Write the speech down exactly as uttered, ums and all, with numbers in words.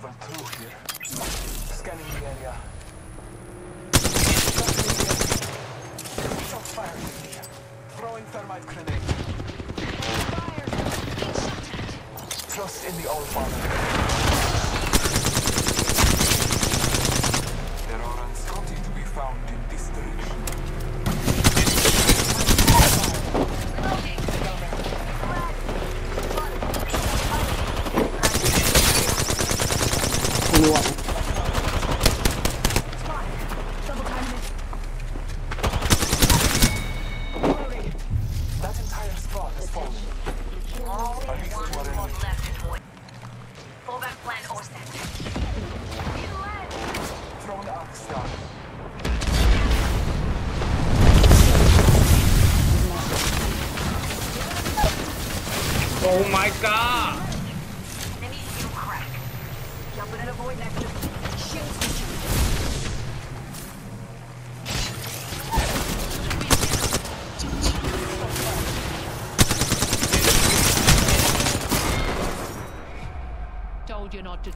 Went through here. Scanning the area. Shot fired at me. Throwing thermite grenade. Trust in the All-Father. There are unscotty to be found in this direction. That entire squad has fallen. At least two are enemy. Fallback plan or set. Thrown arc star. Oh my god! Enemy shield crack. Jumping in a void next. Shield switching. Told you not to.